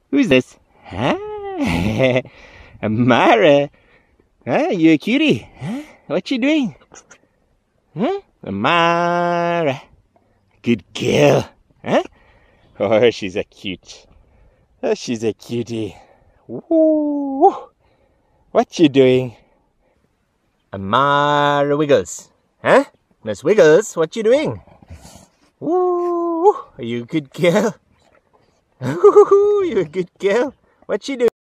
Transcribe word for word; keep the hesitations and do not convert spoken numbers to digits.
Who's this? Huh? Amara. Huh? You a cutie? Huh? What you doing? Huh? Amara. Good girl. Huh? Oh, she's a cute. Oh, she's a cutie. Woo. What you doing? Amara Wiggles. Huh? Miss Wiggles, what you doing? Woo. Are you a good girl? Ooh, you a good girl? What you doing?